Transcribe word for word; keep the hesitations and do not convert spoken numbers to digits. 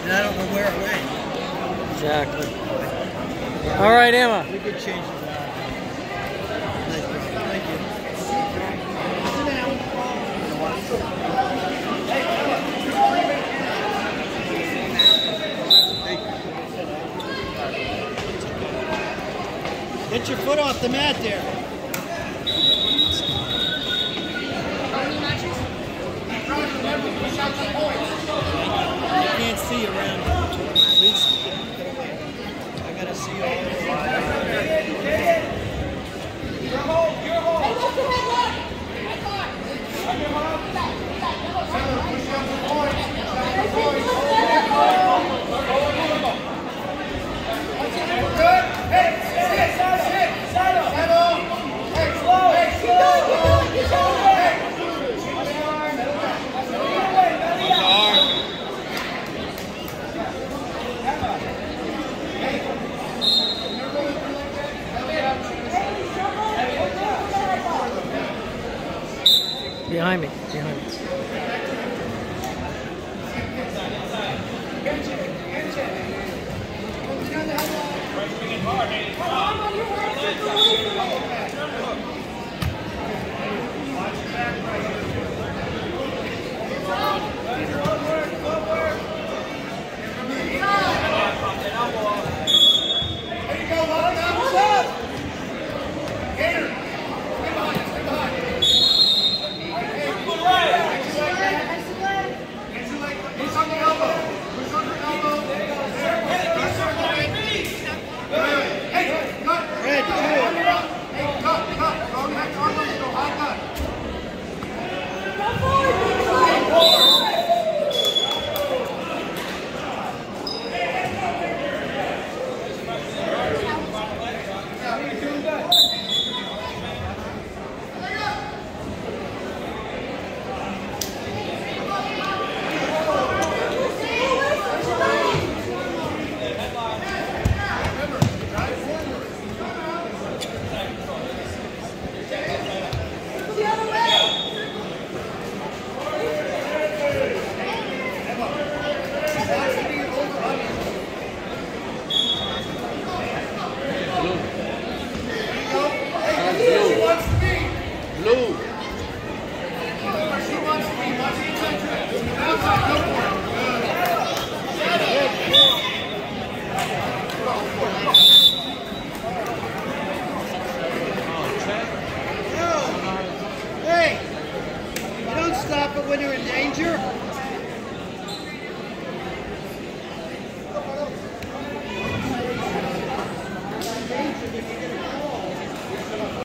and I don't know where it went. Exactly. All right, Emma. We could change it. Nice problem. Thank you. Sit down. Get your foot off the mat there. You can't see around here. Please get away. I gotta see all the way. Your hole, your hole. Good. Hey, sit, sit, settle, settle. Hey, slow, hey, slow. Get going, hey. Behind me, behind me. Come on, you work it.